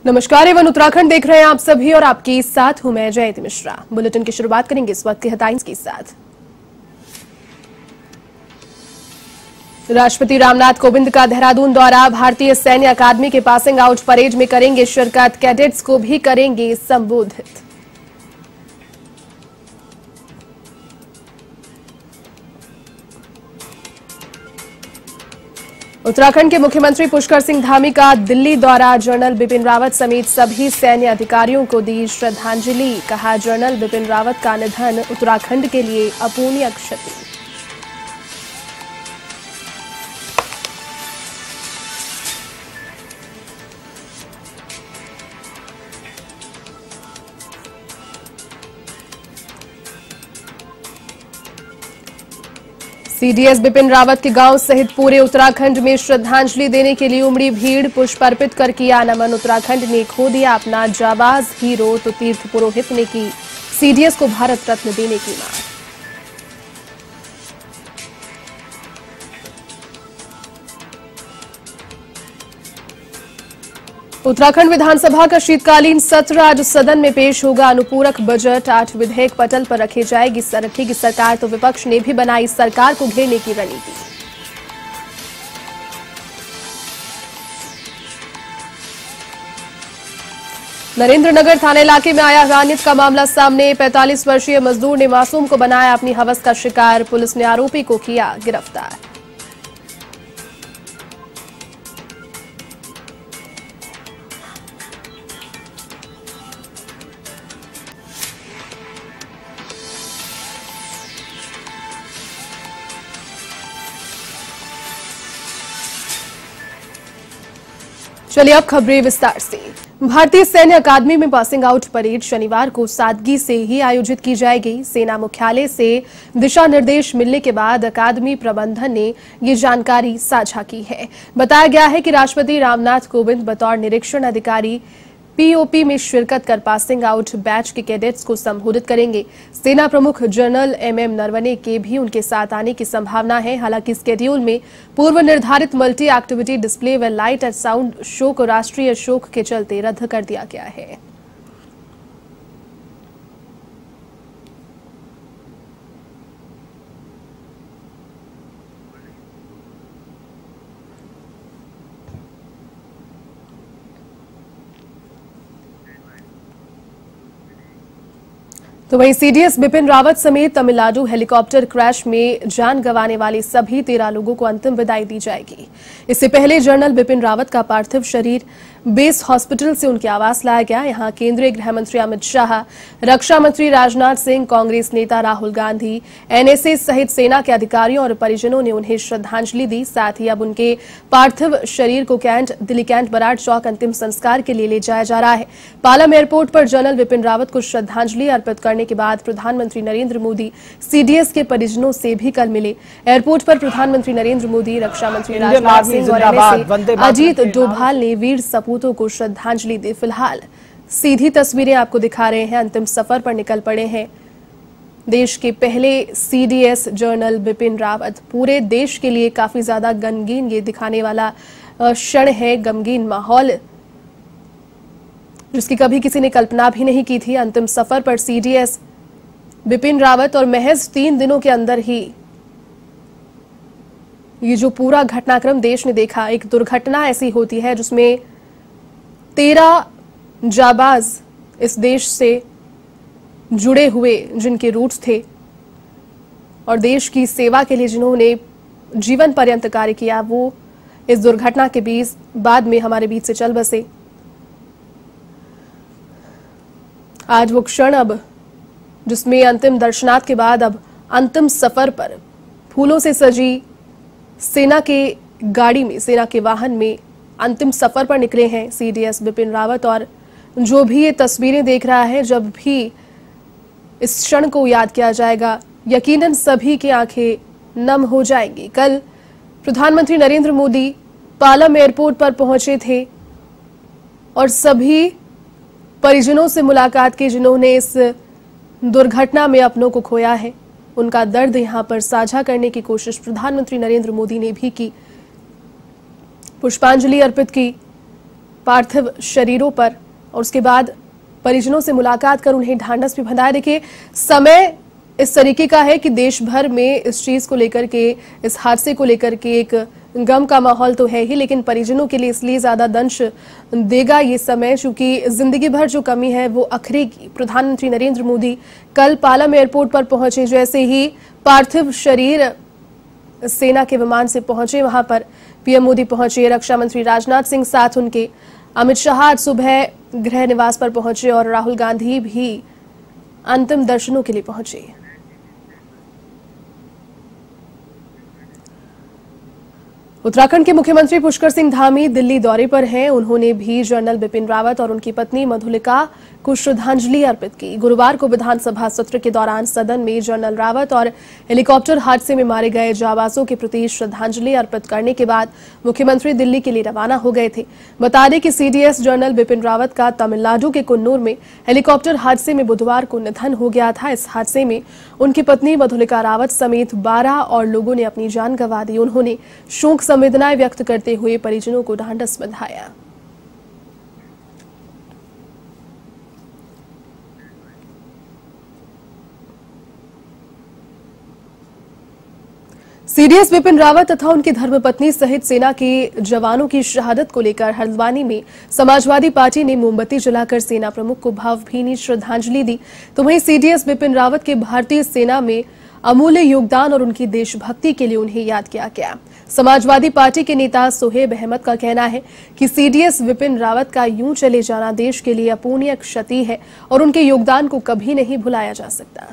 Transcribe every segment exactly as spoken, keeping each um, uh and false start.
नमस्कार, एवन उत्तराखंड देख रहे हैं आप सभी और आपके साथ हूं मैं जयंती मिश्रा। बुलेटिन की शुरुआत करेंगे इस वक्त के हेडलाइंस के साथ। राष्ट्रपति रामनाथ कोविंद का देहरादून दौरा, भारतीय सैन्य अकादमी के पासिंग आउट परेड में करेंगे शिरकत, कैडेट्स को भी करेंगे संबोधित। उत्तराखंड के मुख्यमंत्री पुष्कर सिंह धामी का दिल्ली दौरा, जनरल बिपिन रावत समेत सभी सैन्य अधिकारियों को दी श्रद्धांजलि। कहा, जनरल बिपिन रावत का निधन उत्तराखंड के लिए अपूरणीय क्षति। सीडीएस बिपिन रावत के गांव सहित पूरे उत्तराखंड में श्रद्धांजलि देने के लिए उमड़ी भीड़, पुष्प अर्पित कर किया नमन। उत्तराखंड ने खो दिया अपना जाबाज हीरो, तो तीर्थ पुरोहित ने की सीडीएस को भारत रत्न देने की मांग। उत्तराखंड विधानसभा का शीतकालीन सत्र आज सदन में पेश होगा। अनुपूरक बजट, आठ विधेयक पटल पर रखे जाएगी रखेगी सरकार, तो विपक्ष ने भी बनाई सरकार को घेरने की रणनीति। नरेंद्रनगर थाना इलाके में आया अनियमित का मामला सामने। पैंतालीस वर्षीय मजदूर ने मासूम को बनाया अपनी हवस का शिकार, पुलिस ने आरोपी को किया गिरफ्तार। चलिए अब खबरें विस्तार से। भारतीय सैन्य अकादमी में पासिंग आउट परेड शनिवार को सादगी से ही आयोजित की जाएगी। सेना मुख्यालय से दिशा निर्देश मिलने के बाद अकादमी प्रबंधन ने ये जानकारी साझा की है। बताया गया है कि राष्ट्रपति रामनाथ कोविंद बतौर निरीक्षण अधिकारी पीओपी में शिरकत कर पासिंग आउट बैच के कैडेट्स को संबोधित करेंगे। सेना प्रमुख जनरल एमएम नरवणे के भी उनके साथ आने की संभावना है। हालांकि स्केड्यूल में पूर्व निर्धारित मल्टी एक्टिविटी डिस्प्ले व लाइट एंड साउंड शो को राष्ट्रीय शोक के चलते रद्द कर दिया गया है। तो वहीं सीडीएस बिपिन रावत समेत तमिलनाडु हेलीकॉप्टर क्रैश में जान गंवाने वाले सभी तेरह लोगों को अंतिम विदाई दी जाएगी। इससे पहले जनरल बिपिन रावत का पार्थिव शरीर बेस हॉस्पिटल से उनके आवास लाया गया। यहां केंद्रीय गृह मंत्री अमित शाह, रक्षा मंत्री राजनाथ सिंह, कांग्रेस नेता राहुल गांधी, एनएसए सहित सेना के अधिकारियों और परिजनों ने उन्हें श्रद्धांजलि दी। साथ ही अब उनके पार्थिव शरीर को कैंट दिल्ली कैंट बराड़ चौक अंतिम संस्कार के लिए ले जाया जा रहा है। पालम एयरपोर्ट पर जनरल बिपिन रावत को श्रद्धांजलि अर्पित करने के बाद प्रधानमंत्री नरेंद्र मोदी सीडीएस के परिजनों से भी कल मिले। एयरपोर्ट पर प्रधानमंत्री नरेंद्र मोदी, रक्षा मंत्री राजनाथ सिंह और एनएसए अजीत डोभाल ने वीर सपूतों को श्रद्धांजलि दी। फिलहाल सीधी तस्वीरें आपको दिखा रहे हैं। अंतिम सफर पर निकल पड़े हैं देश के पहले सीडीएस जनरल बिपिन रावत। पूरे देश के लिए काफी ज्यादा गमगीन ये दिखाने वाला क्षण है, गमगीन माहौल जिसकी कभी किसी ने कल्पना भी नहीं की थी। अंतिम सफर पर सीडीएस बिपिन रावत और महज तीन दिनों के अंदर ही ये जो पूरा घटनाक्रम देश ने देखा, एक दुर्घटना ऐसी होती है जिसमें तेरह जाबाज इस देश से जुड़े हुए जिनके रूट्स थे और देश की सेवा के लिए जिन्होंने जीवन पर्यंत कार्य किया, वो इस दुर्घटना के बीच बाद में हमारे बीच से चल बसे। आज वो क्षण अब जिसमें अंतिम दर्शनार्थ के बाद अब अंतिम सफर पर फूलों से सजी सेना के गाड़ी में, सेना के वाहन में अंतिम सफर पर निकले हैं सीडीएस बिपिन रावत। और जो भी ये तस्वीरें देख रहा है, जब भी इस क्षण को याद किया जाएगा, यकीनन सभी की आंखें नम हो जाएंगी। कल प्रधानमंत्री नरेंद्र मोदी पालम एयरपोर्ट पर पहुंचे थे और सभी परिजनों से मुलाकात की जिन्होंने इस दुर्घटना में अपनों को खोया है। उनका दर्द यहां पर साझा करने की कोशिश प्रधानमंत्री नरेंद्र मोदी ने भी की, पुष्पांजलि अर्पित की। पार्थिव शरीरों पर और उसके बाद परिजनों से मुलाकात कर उन्हें ढांढस भी बंधाया। देखिए, समय इस तरीके का है कि देश भर में इस चीज को लेकर के, इस हादसे को लेकर के एक गम का माहौल तो है ही, लेकिन परिजनों के लिए इसलिए ज्यादा दंश देगा ये समय, क्योंकि जिंदगी भर जो कमी है वो अखरेगी। प्रधानमंत्री नरेंद्र मोदी कल पालम एयरपोर्ट पर पहुंचे। जैसे ही पार्थिव शरीर सेना के विमान से पहुंचे, वहां पर पीएम मोदी पहुंचे, रक्षा मंत्री राजनाथ सिंह साथ उनके, अमित शाह आज सुबह गृह निवास पर पहुंचे और राहुल गांधी भी अंतिम दर्शनों के लिए पहुंचे। उत्तराखंड के मुख्यमंत्री पुष्कर सिंह धामी दिल्ली दौरे पर हैं। उन्होंने भी जनरल बिपिन रावत और उनकी पत्नी मधुलिका को श्रद्धांजलि अर्पित की। गुरुवार को विधानसभा सत्र के दौरान सदन में जनरल रावत और हेलीकॉप्टर हादसे में मारे गए जाबाजों के प्रति श्रद्धांजलि अर्पित करने के बाद मुख्यमंत्री दिल्ली के लिए रवाना हो गए थे। बता दें कि सीडीएस जनरल बिपिन रावत का तमिलनाडु के कुन्नूर में हेलीकॉप्टर हादसे में बुधवार को निधन हो गया था। इस हादसे में उनकी पत्नी मधुलिका रावत समेत बारह और लोगों ने अपनी जान गंवा दी। उन्होंने शोक संवेदनाएं व्यक्त करते हुए परिजनों को ढांढस बंधाया। सीडीएस बिपिन रावत तथा उनकी धर्मपत्नी सहित सेना के जवानों की शहादत को लेकर हल्द्वानी में समाजवादी पार्टी ने मोमबत्ती जलाकर सेना प्रमुख को भावभीनी श्रद्धांजलि दी। तो वहीं सीडीएस बिपिन रावत के भारतीय सेना में अमूल्य योगदान और उनकी देशभक्ति के लिए उन्हें याद किया गया। समाजवादी पार्टी के नेता सोहेब अहमद का कहना है कि सीडीएस बिपिन रावत का यूं चले जाना देश के लिए अपूर्णीय क्षति है और उनके योगदान को कभी नहीं भुलाया जा सकता।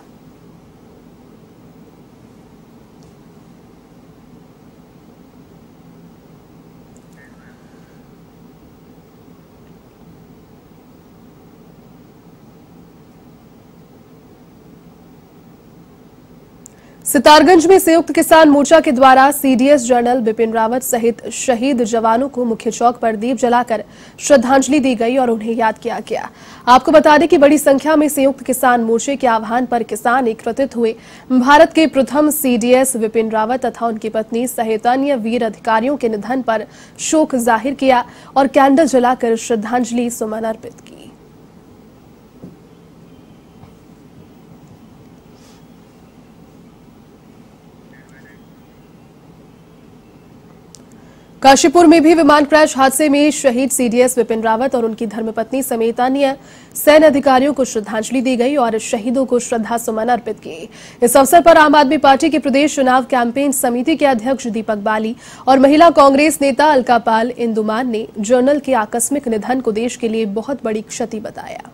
सितारगंज में संयुक्त किसान मोर्चा के द्वारा सीडीएस जनरल बिपिन रावत सहित शहीद जवानों को मुख्य चौक पर दीप जलाकर श्रद्धांजलि दी गई और उन्हें याद किया गया। आपको बता दें कि बड़ी संख्या में संयुक्त किसान मोर्चे के आह्वान पर किसान एकत्रित हुए। भारत के प्रथम सीडीएस बिपिन रावत तथा उनकी पत्नी सहित अन्य वीर अधिकारियों के निधन पर शोक जाहिर किया और कैंडल जलाकर श्रद्धांजलि सुमन अर्पित की। काशीपुर में भी विमान क्रैश हादसे में शहीद सीडीएस बिपिन रावत और उनकी धर्मपत्नी समेत अन्य सैन्य अधिकारियों को श्रद्धांजलि दी गई और शहीदों को श्रद्धा सुमन अर्पित किए। इस अवसर पर आम आदमी पार्टी के प्रदेश चुनाव कैंपेन समिति के अध्यक्ष दीपक बाली और महिला कांग्रेस नेता अलका पाल इंदुमान ने जनरल के आकस्मिक निधन को देश के लिए बहुत बड़ी क्षति बताया।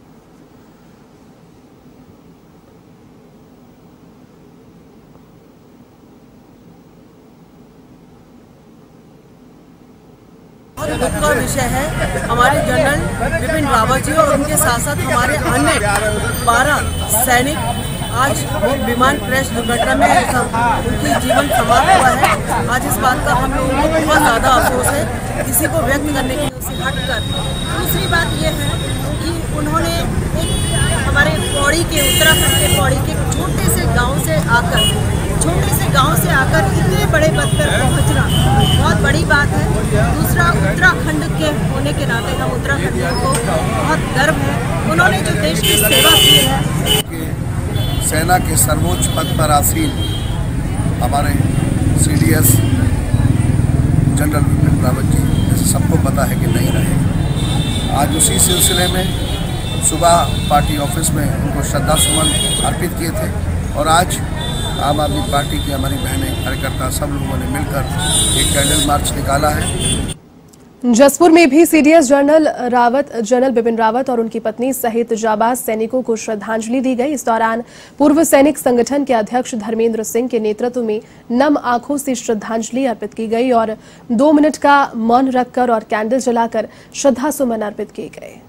बहुत दुख का विषय है। हमारे जनरल बिपिन रावत जी और उनके साथ साथ हमारे अन्य बारह सैनिक आज विमान क्रैश दुर्घटना में उनकी जीवन समाप्त हुआ है। आज इस बात का हम लोगों को बहुत ज़्यादा अफसोस है। किसी को व्यक्त करने के लिए उसे हटकर दूसरी बात यह है कि उन्होंने एक हमारे पौड़ी के उत्तराखंड के पौड़ी के छोटे से गाँव से आकर छोटे से गांव से आकर इतने बड़े पद पर पहुंचना बहुत बड़ी बात है। दूसरा, उत्तराखंड के होने के नाते हम उत्तराखंडियों को बहुत गर्व है। उन्होंने जो देश की सेवा की है। सेना के सर्वोच्च पद पर आसीन हमारे सीडीएस जनरल बिपिन रावत जी, जैसे सबको पता है कि नहीं रहे। आज उसी सिलसिले में सुबह पार्टी ऑफिस में उनको श्रद्धा सुमन अर्पित किए थे और आज आम आदमी पार्टी की हमारी बहनें कार्यकर्ता सब लोगों ने मिलकर एक कैंडल मार्च निकाला है। जसपुर में भी CDS general Rawat general Bipin Rawat और उनकी पत्नी सहित जाबाज सैनिकों को श्रद्धांजलि दी गई। इस दौरान पूर्व सैनिक संगठन के अध्यक्ष धर्मेंद्र सिंह के नेतृत्व में नम आंखों से श्रद्धांजलि अर्पित की गई और दो मिनट का मौन रखकर और कैंडल जलाकर श्रद्धा सुमन अर्पित किए गए।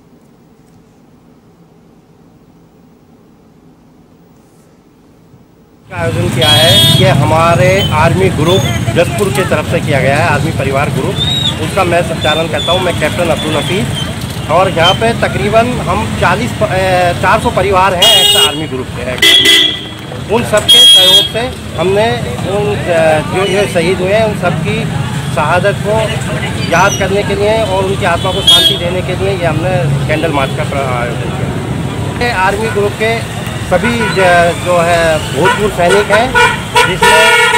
का आयोजन किया है ये हमारे आर्मी ग्रुप जसपुर की तरफ से किया गया है। आर्मी परिवार ग्रुप, उसका मैं संचालन करता हूँ। मैं कैप्टन अब्दुल हफीज और यहाँ पे तकरीबन हम चालीस चार सौ परिवार हैं एक्स आर्मी ग्रुप के। उन सब के सहयोग से हमने उन जो ये शहीद हुए हैं उन सब की शहादत को याद करने के लिए और उनकी आत्मा को शांति देने के लिए ये हमने कैंडल मार्च का आयोजन किया। आर्मी ग्रुप के सभी जो है भूतपूर्व सैनिक हैं, जिसमें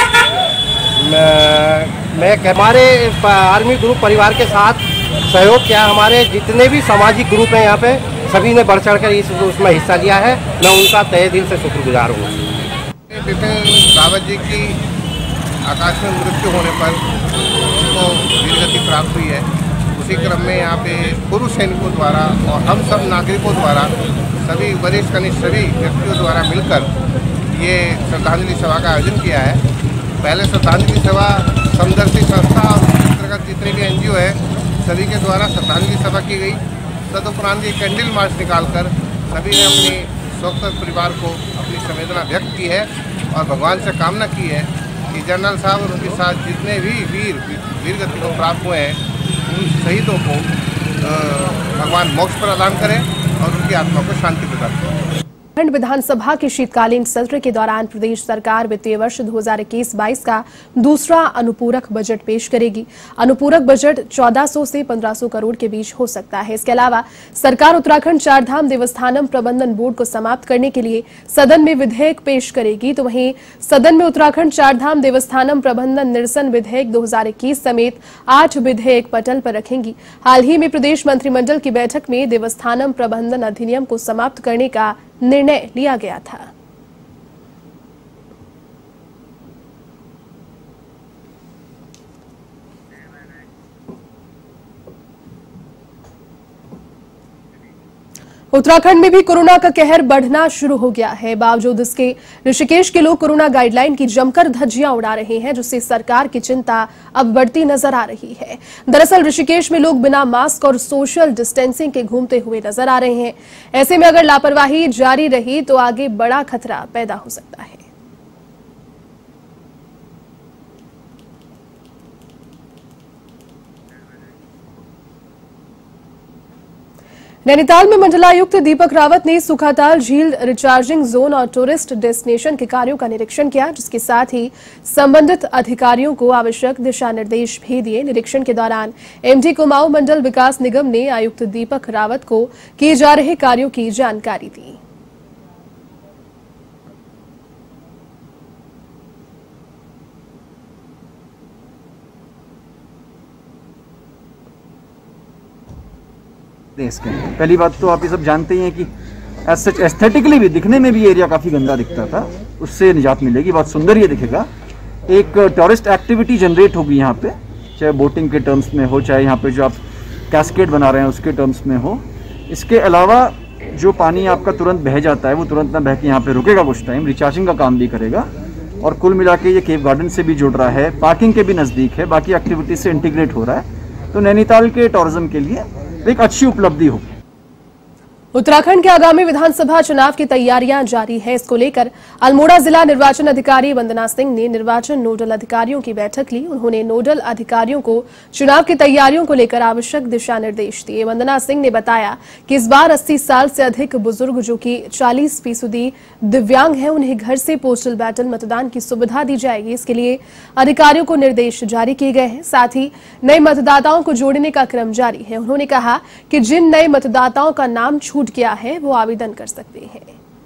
मैं हमारे आर्मी ग्रुप परिवार के साथ सहयोग किया। हमारे जितने भी सामाजिक ग्रुप हैं यहाँ पे सभी ने बढ़ चढ़ कर इस उसमें हिस्सा लिया है। मैं उनका तहे दिल से शुक्रगुजार हूँ। बिपिन रावत जी की आकाश में मृत्यु होने पर उनको वीरगति प्राप्त हुई है। उसी क्रम में यहाँ पे पूर्व सैनिकों द्वारा और हम सब नागरिकों द्वारा सभी वरिष्ठ कनिष्ठ सभी व्यक्तियों द्वारा मिलकर ये श्रद्धांजलि सभा का आयोजन किया है। पहले श्रद्धांजलि सभा समदर्शी संस्था और अंतर्गत जितने भी एन जी ओ है सभी के द्वारा श्रद्धांजलि सभा की गई। तदुपरांत ये कैंडल मार्च निकालकर सभी ने अपनी शोक परिवार को अपनी संवेदना व्यक्त की है और भगवान से कामना की है कि जनरल साहब और उनके साथ जितने भी वीर वीरगति को प्राप्त हुए हैं उन शहीदों को भगवान मोक्ष प्रदान करें और उनकी आत्मा को शांति प्रदान करें। झारखंड विधानसभा के शीतकालीन सत्र के दौरान प्रदेश सरकार वित्तीय वर्ष दो हज़ार इक्कीस बाईस का दूसरा अनुपूरक बजट पेश करेगी। अनुपूरक बजट चौदह सौ से पंद्रह सौ करोड़ के बीच हो सकता है। इसके अलावा सरकार उत्तराखंड चारधाम देवस्थानम प्रबंधन बोर्ड को समाप्त करने के लिए सदन में विधेयक पेश करेगी। तो वहीं सदन में उत्तराखंड चारधाम देवस्थानम प्रबंधन निरसन विधेयक दो हज़ार इक्कीस समेत आठ विधेयक पटल पर रखेंगी। हाल ही में प्रदेश मंत्रिमंडल की बैठक में देवस्थानम प्रबंधन अधिनियम को समाप्त करने का निर्णय लिया गया था। उत्तराखंड में भी कोरोना का कहर बढ़ना शुरू हो गया है। बावजूद इसके ऋषिकेश के लोग कोरोना गाइडलाइन की जमकर धज्जियां उड़ा रहे हैं, जिससे सरकार की चिंता अब बढ़ती नजर आ रही है। दरअसल ऋषिकेश में लोग बिना मास्क और सोशल डिस्टेंसिंग के घूमते हुए नजर आ रहे हैं। ऐसे में अगर लापरवाही जारी रही तो आगे बड़ा खतरा पैदा हो सकता है। नैनीताल में मंडलायुक्त दीपक रावत ने सुखाताल झील रिचार्जिंग जोन और टूरिस्ट डेस्टिनेशन के कार्यों का निरीक्षण किया, जिसके साथ ही संबंधित अधिकारियों को आवश्यक दिशा निर्देश भी दिए। निरीक्षण के दौरान एमडी कुमाऊं मंडल विकास निगम ने आयुक्त दीपक रावत को किए जा रहे कार्यों की जानकारी दी। इसके पहली बात तो आप ये सब जानते ही हैं कि एज सच एस्थेटिकली भी दिखने में भी एरिया काफ़ी गंदा दिखता था, उससे निजात मिलेगी। बहुत सुंदर ये दिखेगा। एक टूरिस्ट एक्टिविटी जनरेट होगी यहाँ पे, चाहे बोटिंग के टर्म्स में हो, चाहे यहाँ पे जो आप कैस्केड बना रहे हैं उसके टर्म्स में हो। इसके अलावा जो पानी आपका तुरंत बह जाता है वो तुरंत ना बह के यहाँ पे रुकेगा, कुछ टाइम रिचार्जिंग का काम भी करेगा। और कुल मिला के ये केव गार्डन से भी जुड़ रहा है, पार्किंग के भी नज़दीक है, बाकी एक्टिविटीज से इंटीग्रेट हो रहा है। तो नैनीताल के टूरिज्म के लिए एक अच्छी उपलब्धि होगी। उत्तराखंड के आगामी विधानसभा चुनाव की तैयारियां जारी है। इसको लेकर अल्मोड़ा जिला निर्वाचन अधिकारी वंदना सिंह ने निर्वाचन नोडल अधिकारियों की बैठक ली। उन्होंने नोडल अधिकारियों को चुनाव की तैयारियों को लेकर आवश्यक दिशा निर्देश दिए। वंदना सिंह ने बताया कि इस बार अस्सी साल से अधिक बुजुर्ग जो कि चालीस फीसदी दिव्यांग हैं, उन्हें घर से पोस्टल बैलेट मतदान की सुविधा दी जाएगी। इसके लिए अधिकारियों को निर्देश जारी किए गए हैं। साथ ही नए मतदाताओं को जोड़ने का क्रम जारी है। उन्होंने कहा कि जिन नए मतदाताओं का नाम छूट गया है वो आवेदन कर सकते हैं।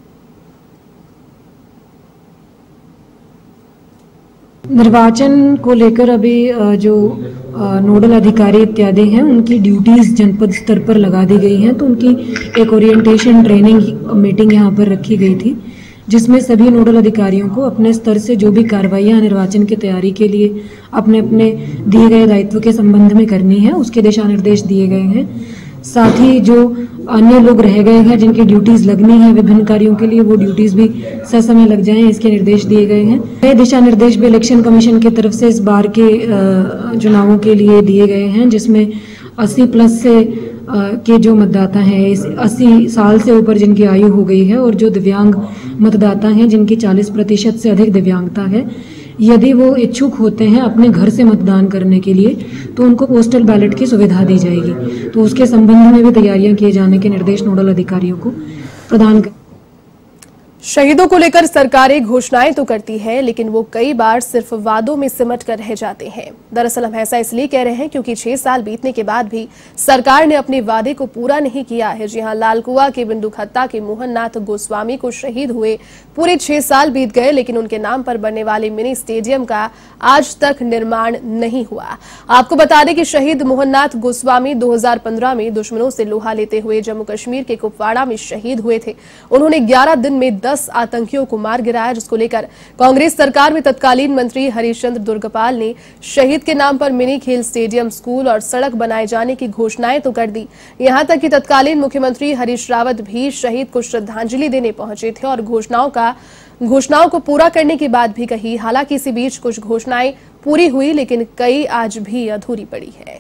निर्वाचन को लेकर अभी जो नोडल अधिकारी इत्यादि हैं उनकी ड्यूटीज जनपद स्तर पर लगा दी गई हैं। तो उनकी एक ओरिएंटेशन ट्रेनिंग मीटिंग यहाँ पर रखी गई थी, जिसमें सभी नोडल अधिकारियों को अपने स्तर से जो भी कार्रवाइयाँ निर्वाचन की तैयारी के लिए अपने अपने दिए गए दायित्व के संबंध में करनी है उसके दिशा निर्देश दिए गए हैं। साथ ही जो अन्य लोग रह गए हैं जिनकी ड्यूटीज लगनी है विभिन्न कार्यों के लिए, वो ड्यूटीज भी ससमय लग जाएं, इसके निर्देश दिए गए हैं। नए दिशा निर्देश भी इलेक्शन कमीशन की तरफ से इस बार के चुनावों के लिए दिए गए हैं, जिसमें अस्सी प्लस से के जो मतदाता हैं, इस अस्सी साल से ऊपर जिनकी आयु हो गई है और जो दिव्यांग मतदाता हैं जिनकी चालीस प्रतिशत से अधिक दिव्यांगता है, यदि वो इच्छुक होते हैं अपने घर से मतदान करने के लिए तो उनको पोस्टल बैलेट की सुविधा दी जाएगी। तो उसके संबंध में भी तैयारियां किए जाने के निर्देश नोडल अधिकारियों को प्रदान कर शहीदों को लेकर सरकारें घोषणाएं तो करती है, लेकिन वो कई बार सिर्फ वादों में सिमट कर रह जाते हैं। दरअसल हम ऐसा इसलिए कह रहे हैं क्योंकि छह साल बीतने के बाद भी सरकार ने अपने वादे को पूरा नहीं किया है। जी हां, लालकुआ के बिंदुखत्ता के मोहन नाथ गोस्वामी को शहीद हुए पूरे छह साल बीत गए, लेकिन उनके नाम पर बनने वाले मिनी स्टेडियम का आज तक निर्माण नहीं हुआ। आपको बता दें कि शहीद मोहन नाथ गोस्वामी दो हजार पंद्रह में दुश्मनों से लोहा लेते हुए जम्मू कश्मीर के कुपवाड़ा में शहीद हुए थे। उन्होंने ग्यारह दिन में दस आतंकियों को मार गिराया, जिसको लेकर कांग्रेस सरकार में तत्कालीन मंत्री हरीशचंद्र दुर्गपाल ने शहीद के नाम पर मिनी खेल स्टेडियम, स्कूल और सड़क बनाए जाने की घोषणाएं तो कर दी। यहां तक कि तत्कालीन मुख्यमंत्री हरीश रावत भी शहीद को श्रद्धांजलि देने पहुंचे थे और घोषणाओं का घोषणाओं को पूरा करने की बात भी कही। हालांकि इसी बीच कुछ घोषणाएं पूरी हुई, लेकिन कई आज भी अधूरी पड़ी है।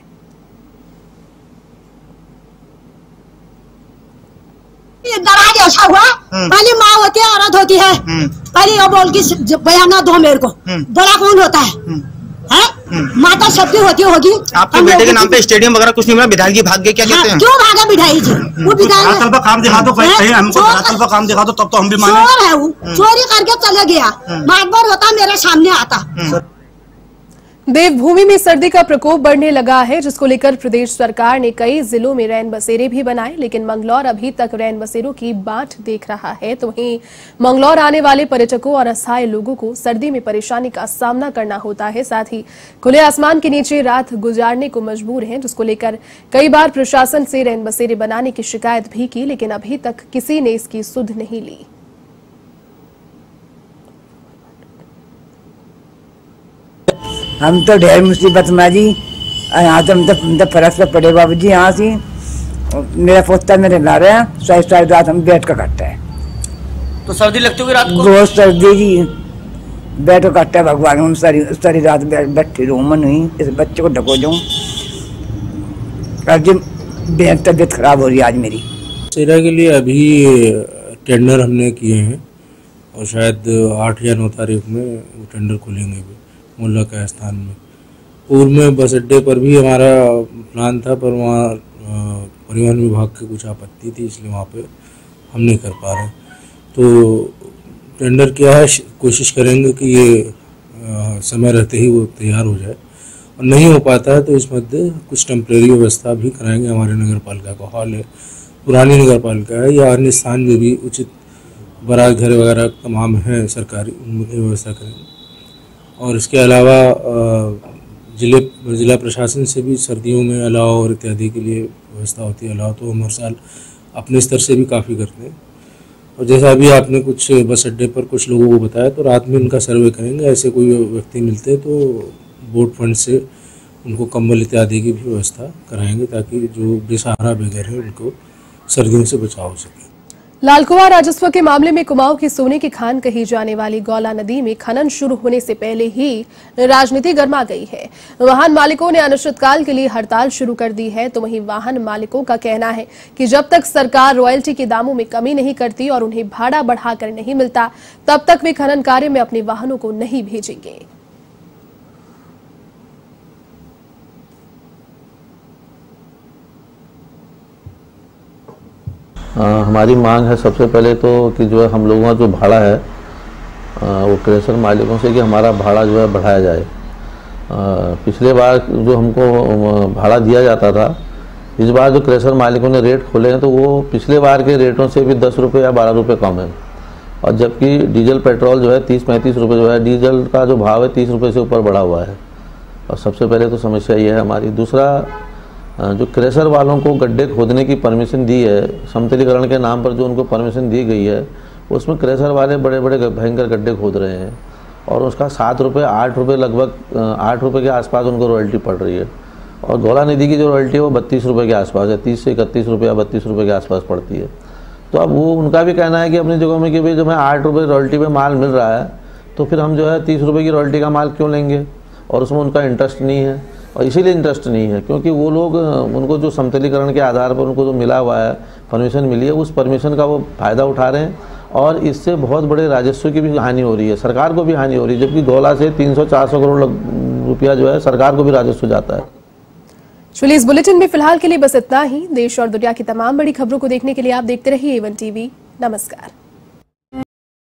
दराज ऐसा हुआ, पहले माँ होती है, औरत होती है, पहले वो बोल की बयाना दो मेरे को, बड़ा कौन होता है, है? माता सबकी होती होगी। आपके बेटे के नाम पे स्टेडियम वगैरह कुछ नहीं मिला, विधायक जी भाग गए, क्या कहते हैं? क्यों भागा विधायक जी? वो विधायक काम दिखा दो, हमको काम दिखा दो, तब तो हम भी माने। चोर है वो, चोरी करके चले गया, मातबर होता मेरे सामने आता। देवभूमि में सर्दी का प्रकोप बढ़ने लगा है, जिसको लेकर प्रदेश सरकार ने कई जिलों में रैन बसेरे भी बनाए, लेकिन मंगलौर अभी तक रैन बसेरों की बाट देख रहा है। तो वहीं मंगलौर आने वाले पर्यटकों और असहाय लोगों को सर्दी में परेशानी का सामना करना होता है, साथ ही खुले आसमान के नीचे रात गुजारने को मजबूर हैं, जिसको लेकर कई बार प्रशासन से रैन बसेरे बनाने की शिकायत भी की, लेकिन अभी तक किसी ने इसकी सुध नहीं ली। हम तो ढेर मुसीबत में जी, यहाँ तो हम तो फरस पे पड़े बाबू जी। यहाँ से मेरा पोता मेरे ला रहे हैं, सारी सारी रात हम बैठ कर काटते हैं। तो सर्दी लगती होगी रात को? बहुत सर्दी जी, बैठ कर काटते हैं भगवान। हम सारी सारी रात बैठी रहूँ, मन हुई इस बच्चे को ढको जाऊँ। आज बेहद तबीयत खराब हो रही है आज मेरी। सेरा के लिए अभी टेंडर हमने किए हैं और शायद आठ या नौ तारीख में वो टेंडर खुलेंगे भी मुल्ला का स्थान में। पूर्व में बस अड्डे पर भी हमारा प्लान था, पर वहाँ परिवहन विभाग की कुछ आपत्ति थी, इसलिए वहाँ पे हम नहीं कर पा रहे। तो टेंडर किया है, कोशिश करेंगे कि ये आ, समय रहते ही वो तैयार हो जाए, और नहीं हो पाता है तो इस मध्य कुछ टेम्प्रेरी व्यवस्था भी कराएंगे। हमारे नगर पालिका का हॉल है, पुरानी नगर पालिका है, या अन्य स्थान में भी उचित बारात घर वगैरह तमाम हैं सरकारी, उनकी व्यवस्था करेंगे। और इसके अलावा जिले जिला प्रशासन से भी सर्दियों में अलाव और इत्यादि के लिए व्यवस्था होती है। अलाव तो हम हर साल अपने स्तर से भी काफ़ी करते हैं। और जैसा अभी आपने कुछ बस अड्डे पर कुछ लोगों को बताया, तो रात में उनका सर्वे करेंगे। ऐसे कोई व्यक्ति मिलते हैं तो बोर्ड फंड से उनको कंबल इत्यादि की भी व्यवस्था कराएंगे, ताकि जो बेसहारा बेघर है उनको सर्दियों से बचाव हो सके। लालकुआ राजस्व के मामले में कुमाऊं की सोने की खान कही जाने वाली गौला नदी में खनन शुरू होने से पहले ही राजनीति गर्मा गई है। वाहन मालिकों ने अनिश्चितकाल के लिए हड़ताल शुरू कर दी है। तो वहीं वाहन मालिकों का कहना है कि जब तक सरकार रॉयल्टी के दामों में कमी नहीं करती और उन्हें भाड़ा बढ़ाकर नहीं मिलता, तब तक वे खनन कार्य में अपने वाहनों को नहीं भेजेंगे। आ, हमारी मांग है सबसे पहले तो कि जो है हम लोगों का जो भाड़ा है आ, वो क्रेशर मालिकों से कि हमारा भाड़ा जो है बढ़ाया जाए। आ, पिछले बार जो हमको भाड़ा दिया जाता था, इस बार जो क्रेशर मालिकों ने रेट खोले हैं तो वो पिछले बार के रेटों से भी दस रुपये या बारह रुपये कम है। और जबकि डीजल पेट्रोल जो है तीस पैंतीस रुपये जो है, डीजल का जो भाव है तीस रुपये से ऊपर बढ़ा हुआ है। और सबसे पहले तो समस्या ये है हमारी। दूसरा, जो क्रेशर वालों को गड्ढे खोदने की परमिशन दी है, समतलीकरण के नाम पर जो उनको परमिशन दी गई है, उसमें क्रेशर वाले बड़े बड़े भयंकर गड्ढे खोद रहे हैं और उसका सात रुपये आठ रुपये लगभग आठ रुपये के आसपास उनको रॉयल्टी पड़ रही है। और गौला नदी की जो रॉयल्टी है वो बत्तीस रुपये के आसपास है, तीस से इकतीस रुपये या बत्तीस रुपये के आसपास पड़ती है। तो अब वो उनका भी कहना है कि अपनी जगहों में कि भाई जो हमें आठ रुपये रॉयल्टी पे माल मिल रहा है, तो फिर हम जो है तीस रुपये की रॉयल्टी का माल क्यों लेंगे। और उसमें उनका इंटरेस्ट नहीं है, और इसीलिए इंटरेस्ट नहीं है क्योंकि वो लोग, उनको जो समतलीकरण के आधार पर उनको जो मिला हुआ है, परमिशन मिली है, उस परमिशन का वो फ़ायदा उठा रहे हैं और इससे बहुत बड़े राजस्व की भी हानि हो रही है, सरकार को भी हानि हो रही है। जबकि गौला से तीन सौ चार सौ करोड़ रुपया जो है सरकार को भी राजस्व जाता है। चलिए, इस बुलेटिन में फिलहाल के लिए बस इतना ही। देश और दुनिया की तमाम बड़ी खबरों को देखने के लिए आप देखते रहिए ए वन टीवी। नमस्कार।